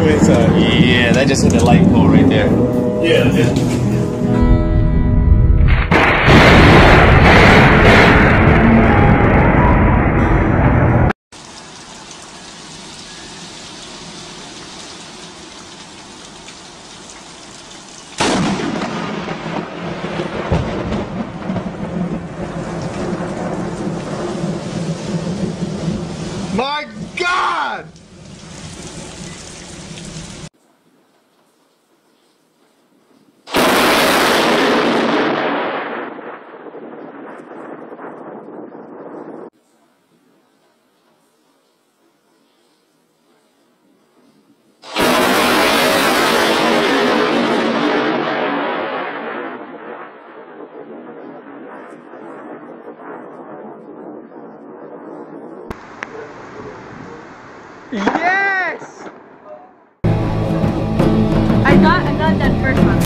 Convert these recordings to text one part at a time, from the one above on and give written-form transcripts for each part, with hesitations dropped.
from inside. Yeah, that just hit the light pole right there. Yeah. My God! Yes! I got that first one.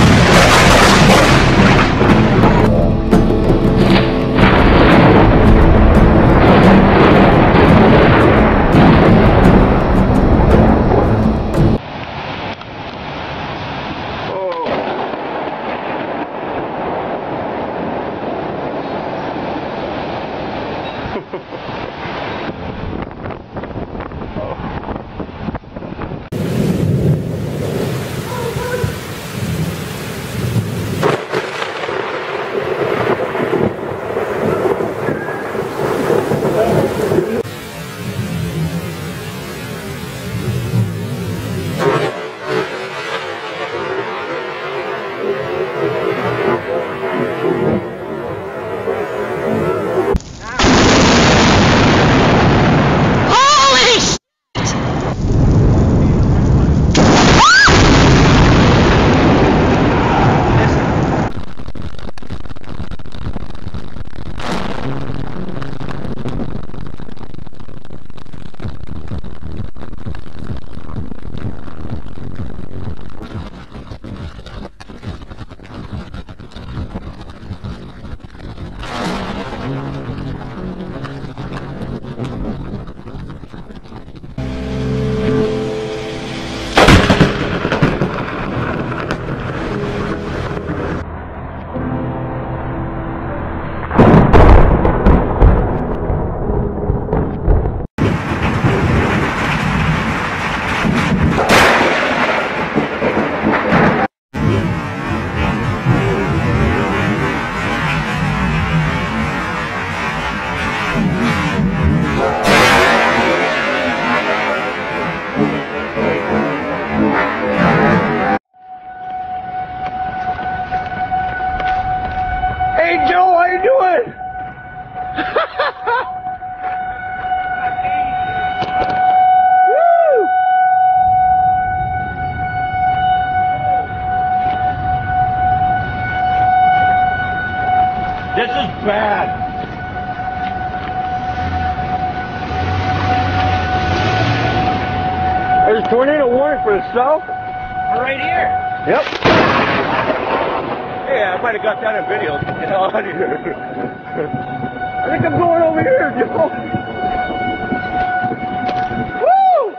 Hey Joe, how you doing? Woo! This is bad. There's a tornado warning for the south. We're right here. Yep. Yeah, I might have got that in video. Get out of here. I think I'm going over here, Joe. Woo!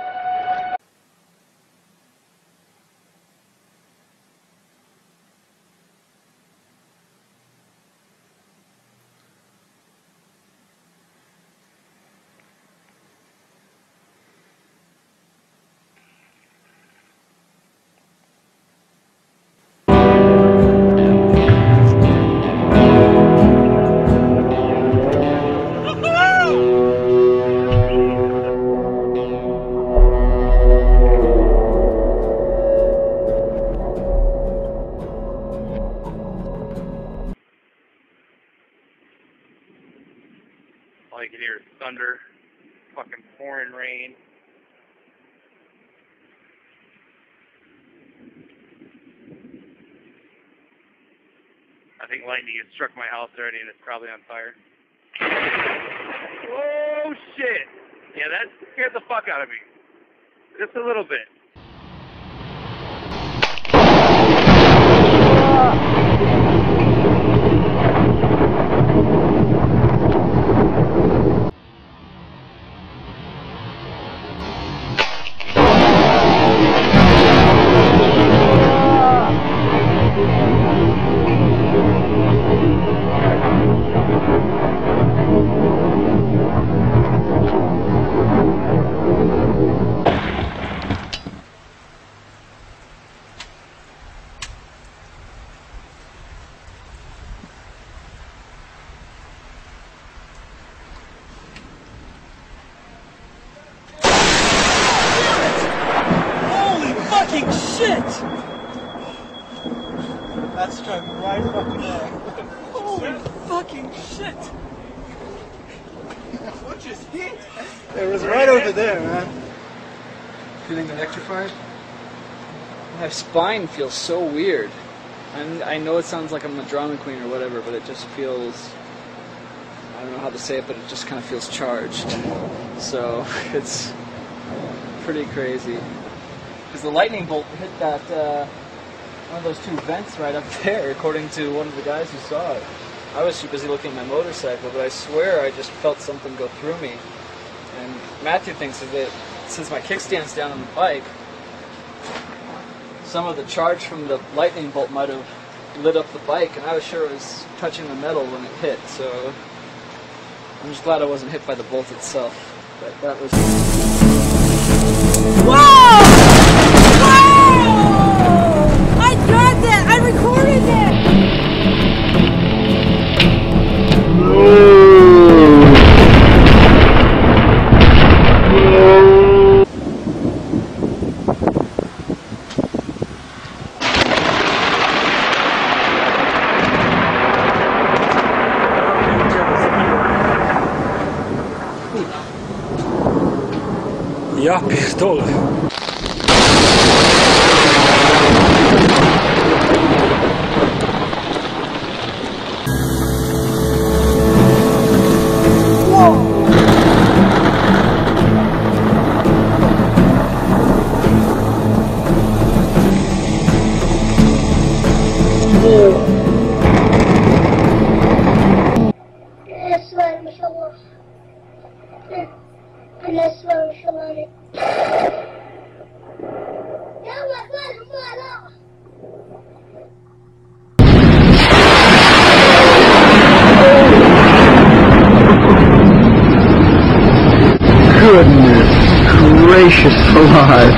All you can hear is thunder, fucking pouring rain. I think lightning has struck my house already and it's probably on fire. Oh shit! Yeah, that scared the fuck out of me. Just a little bit. shit! That's struck right fucking there. Holy fucking shit! What just hit? It was right over there, man. Feeling electrified? My spine feels so weird. And I know it sounds like I'm a drama queen or whatever, but it just feels... I don't know how to say it, but it just kind of feels charged. So, it's pretty crazy. Because the lightning bolt hit that, one of those two vents right up there, according to one of the guys who saw it. I was too busy looking at my motorcycle, but I swear I just felt something go through me. And Matthew thinks that since my kickstand's down on the bike, some of the charge from the lightning bolt might have lit up the bike, and I was sure it was touching the metal when it hit, so I'm just glad I wasn't hit by the bolt itself. But that was... Whoa! Whoa! I got that! I recorded it! Ja pierdolę. Goodness gracious alive.